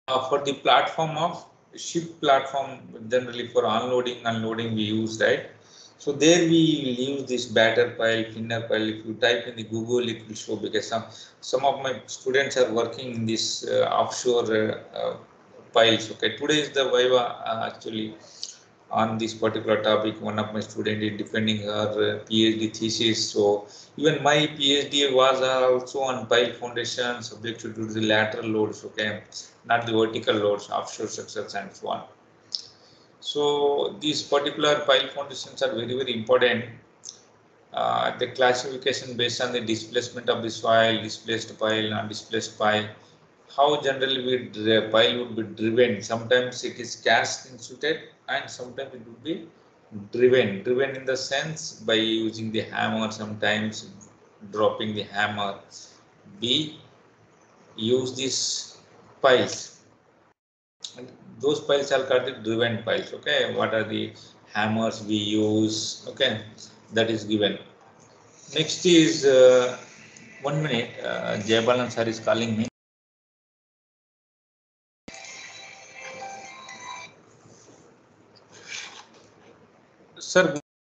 For the platform of ship platform, generally for unloading, unloading we use, right? So there we will use this batter pile, thinner pile. If you type in the Google, it will show, because some of my students are working in this offshore piles. Okay, today is the Viva actually on this particular topic. One of my students is defending her PhD thesis. So even my PhD was also on pile foundation, subject to the lateral loads, okay, not the vertical loads, offshore structures and so on. So these particular pile foundations are very, very important. The classification based on the displacement of the soil, displaced pile, non-displaced pile, how generally pile would be driven. Sometimes it is cast instituted and sometimes it would be driven in the sense by using the hammer, sometimes dropping the hammer. We use these piles, and those piles are called the driven piles. Okay, what are the hammers we use? Okay, that is given. Next is 1 minute. Jayabalan sir is calling me. Sir,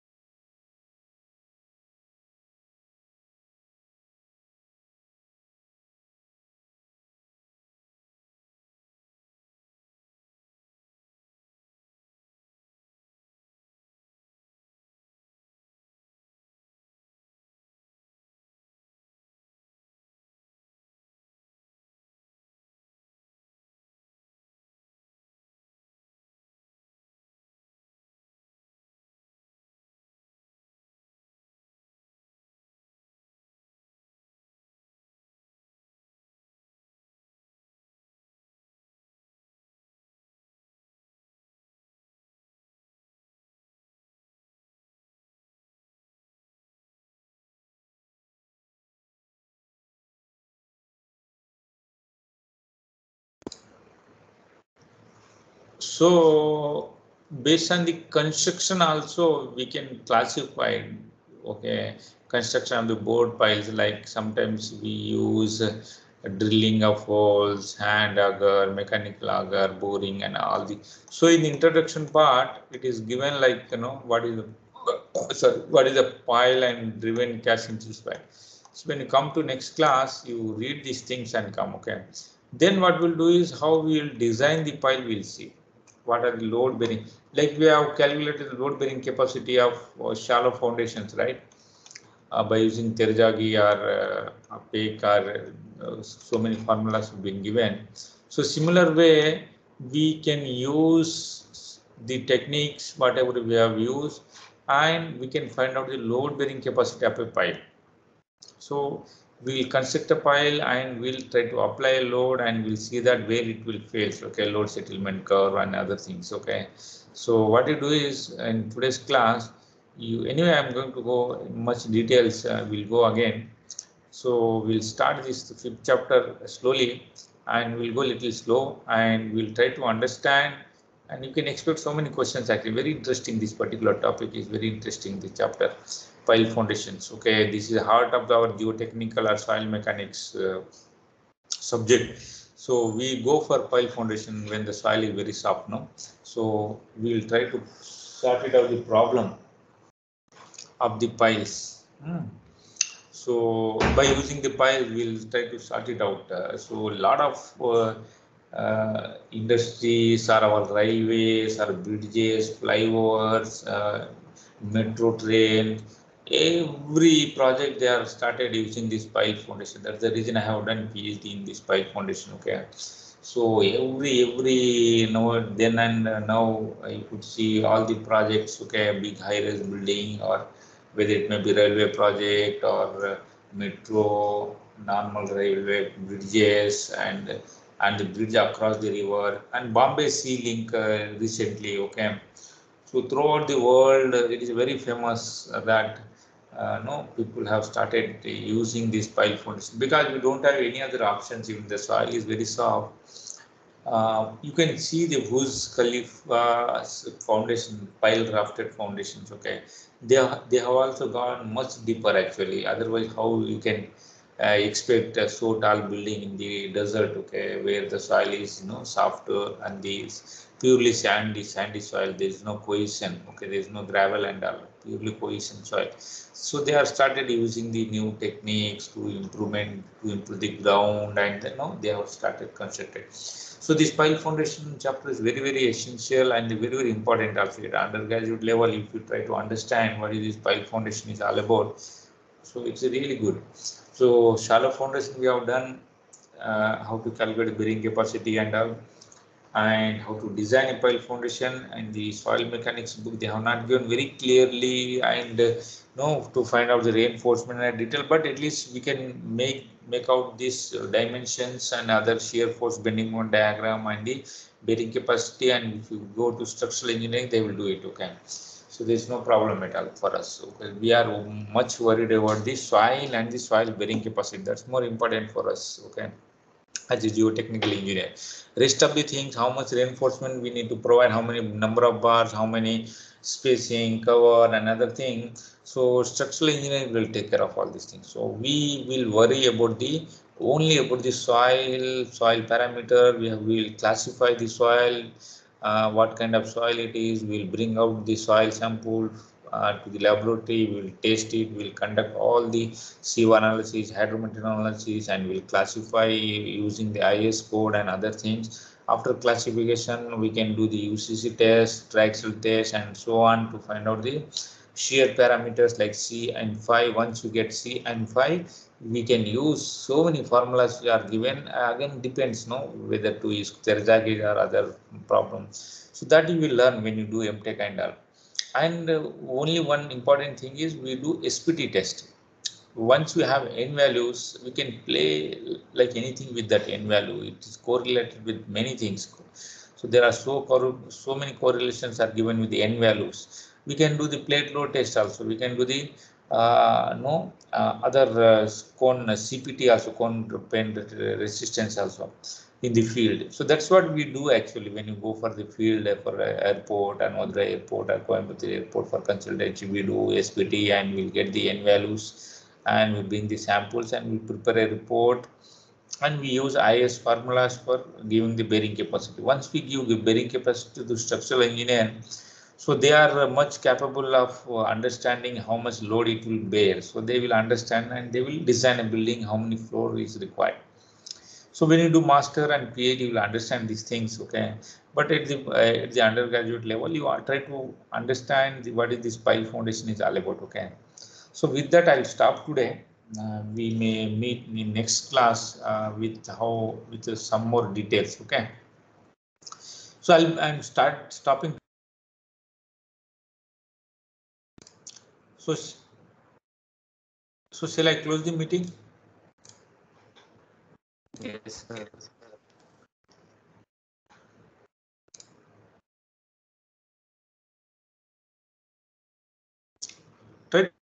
so based on the construction also we can classify, okay, construction of the board piles, like sometimes we use drilling of holes, hand auger, mechanical auger, boring and all the. So in the introduction part it is given, like, what is the what is a pile and driven cast into pile. So when you come to next class, you read these things and come, okay. Then what we'll do is how we will design the pile, we'll see what are the load bearing. Like we have calculated the load bearing capacity of shallow foundations, right? By using Terjagi or PEC, or so many formulas have been given. So similar way, we can use the techniques, whatever we have used, and we can find out the load bearing capacity of a pile. So we'll construct a pile and we'll try to apply a load and we'll see that where it will fail. Okay, load settlement curve and other things. Okay, so what you do is in today's class, anyway I'm going to go in much details. We'll go again. So we'll start this fifth chapter slowly and we'll go a little slow and we'll try to understand, and you can expect so many questions. Actually very interesting, this particular topic is very interesting, this chapter, pile foundations. Okay, this is the heart of our geotechnical or soil mechanics subject. So we go for pile foundation when the soil is very soft, no? So we will try to sort it out the problem of the piles. So by using the pile, we'll try to sort it out. So a lot of industries or our railways or bridges, flyovers, metro train, every project they are started using this pile foundation. That's the reason I have done PhD in this pile foundation. Okay. So every then and now you could see all the projects. Okay, big high-rise building, or whether it may be railway project or metro, normal railway bridges, and the bridge across the river, and Bombay Sea Link recently. Okay, so throughout the world, it is very famous that no, people have started using this pile foundation because we don't have any other options. Even the soil is very soft. You can see the Burj Khalifa foundation, pile rafted foundations. Okay, they have also gone much deeper actually. Otherwise, how you can expect a so tall building in the desert, okay, where the soil is, softer and the purely sandy soil. There is no cohesion, okay, there is no gravel and all, purely cohesion soil. So they have started using the new techniques to improve the ground, and they have started constructed. So this pile foundation chapter is very essential and very important also at undergraduate level. If you try to understand what is this pile foundation is all about, so it's really good. So shallow foundation we have done, how to calculate bearing capacity and all, and how to design a pile foundation. And the soil mechanics book, they have not given very clearly, and to find out the reinforcement in detail, but at least we can make out these dimensions and other shear force bending moment diagram and the bearing capacity. And if you go to structural engineering, they will do it, okay. So there's no problem at all for us. Okay, we are much worried about the soil and the soil bearing capacity. That's more important for us, okay, as a geotechnical engineer. Rest of the things, how much reinforcement we need to provide, how many number of bars, how many spacing, cover, and other thing. So structural engineering will take care of all these things. So we will worry about the only about the soil parameter. We will classify the soil, what kind of soil it is. We'll bring out the soil sample to the laboratory. We'll test it. We'll conduct all the CO analysis, hydrometry analysis, and we'll classify using the IS code and other things. After classification, we can do the UCC test, triaxial test, and so on to find out the shear parameters like C and phi. Once you get C and phi, we can use so many formulas are given. Again, depends, whether to use Terzaghi or other problems. So that you will learn when you do MTech and all. And only one important thing is we do SPT test. Once we have n values, we can play like anything with that n value. It is correlated with many things. So there are so many correlations are given with the n values. We can do the plate load test also. We can do the other cone CPT also, cone pain resistance also in the field. So that's what we do actually when you go for the field for airport and Madurai airport or Coimbatore airport for consultancy. We do SPT and we'll get the n values, and we bring the samples and we prepare a report, and we use IS formulas for giving the bearing capacity. Once we give the bearing capacity to structural engineer, so they are much capable of understanding how much load it will bear. So they will understand and they will design a building how many floor is required. So when you do master and PhD, you will understand these things, okay. But at the undergraduate level, you are try to understand what is this pile foundation is all about, okay. So with that, I'll stop today. We may meet in next class with some more details, okay. So I'm stopping. So shall I close the meeting? Yes, sir. Try